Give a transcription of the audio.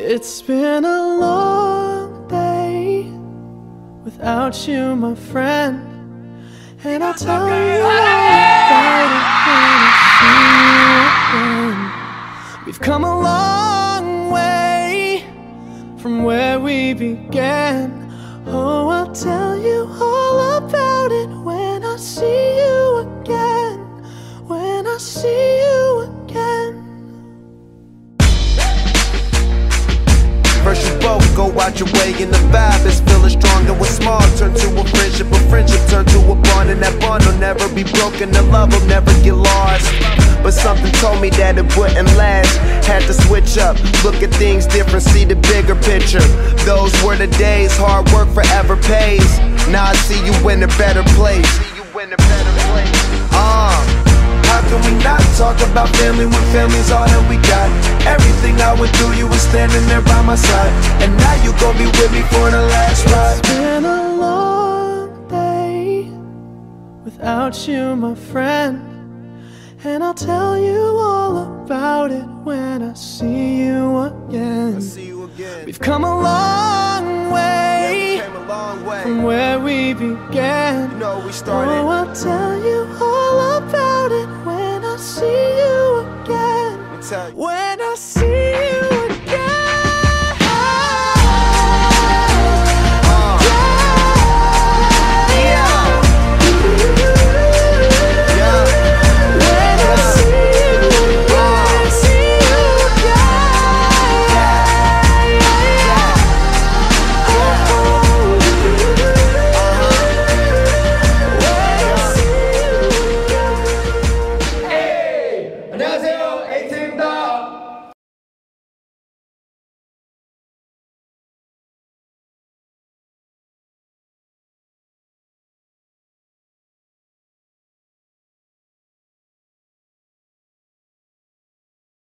It's been a long day without you, my friend, and I'll tell you all about it when I see you again. We've come a long way from where we began. Oh, I'll tell you all about it when I see you again. When I see you again. First you both go out your way and the vibe is feeling strong. And what's small turn to a friendship turn to a bond. And that bond will never be broken, the love will never get lost. But something told me that it wouldn't last. Had to switch up, look at things different, see the bigger picture. Those were the days, hard work forever pays. Now I see you in a better place. How can we not talk about family when family's all that we got? Everything I went through, you were standing there by my side, and now you gon' be with me for the last ride. It's been a long day without you, my friend, and I'll tell you all about it when I see you again. We've come a long way, from where we began. You know we started. Oh, I'll tell you all about it when I see you again. When